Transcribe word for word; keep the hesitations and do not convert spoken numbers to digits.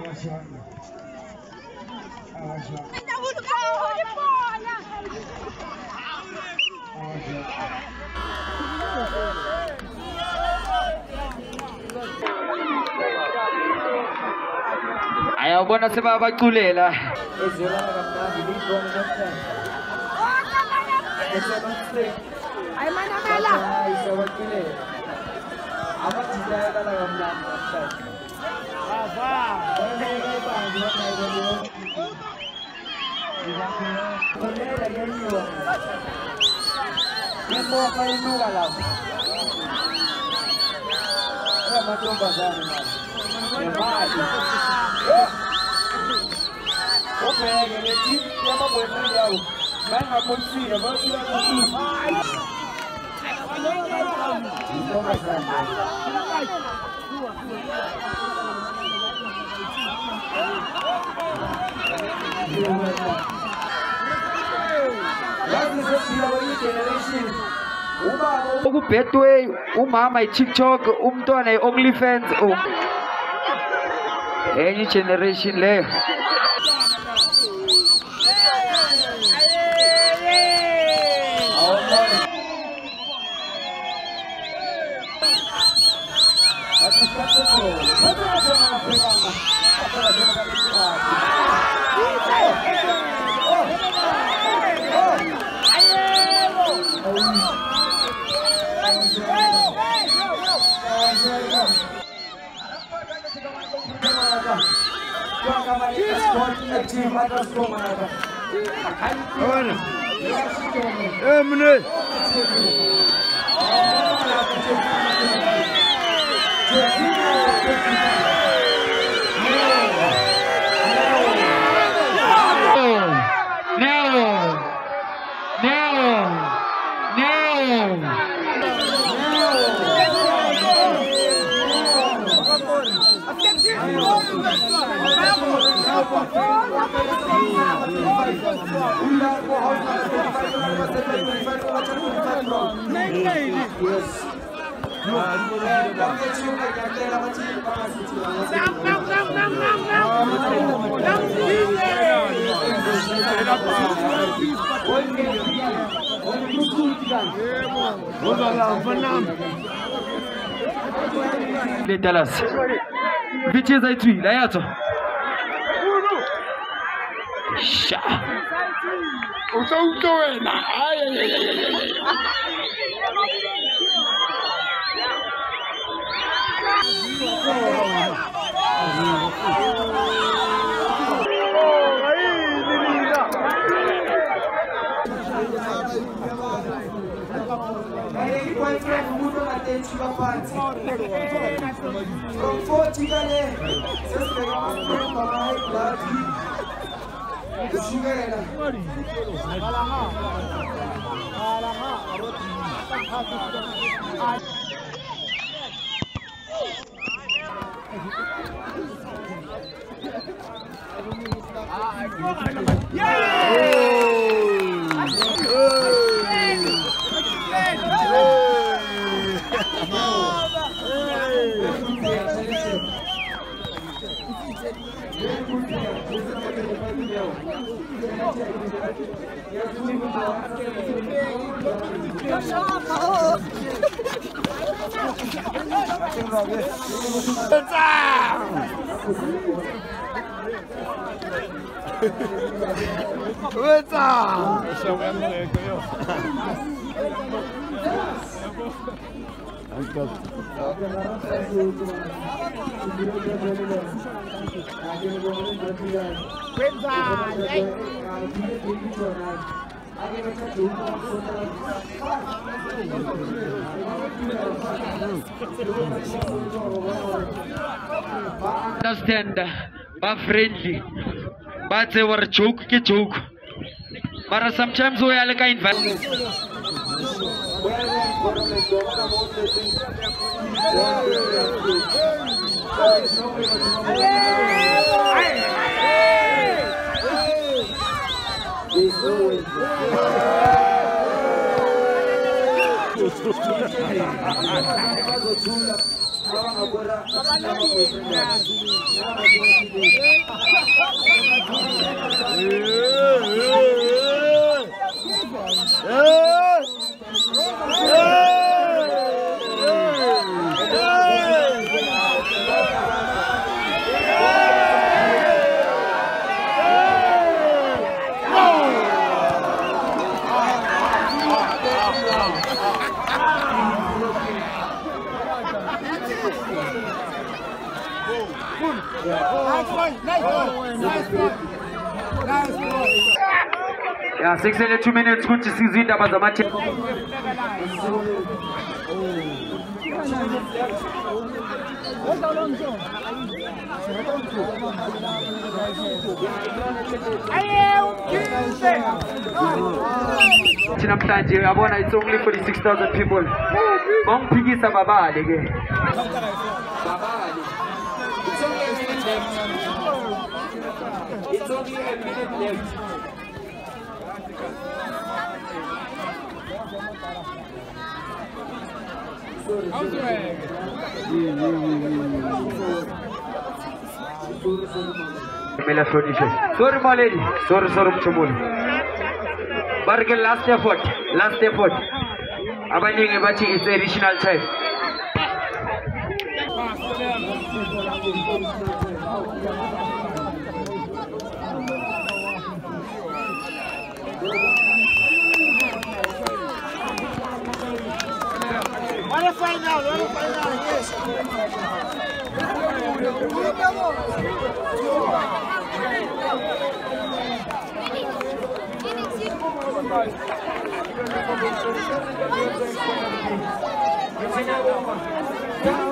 Ayabona sebabaculela. Ay manamela. Ukubhedwe umama iTikTok umntwana iOnlyFans enye generation leyo. Les Dallas. Vite zaitui, la yato. Sha. Usa usa wena. Ay ay ay ay. From forty kale, Understand, but friendly, but they were joke ke joke. But sometimes we are like invite. Yeah, six and two minutes. Good to see you. That was a match. Namhlanje yabona it's only for the six thousand people. Bangphikisa babali ke. It's only a minute left. Sorry, my lady. Sorry, sorry, Chumul. Bargain last effort. Last effort. Abaning Bachi is the additional time. What a final, what a final, yes. Thank you.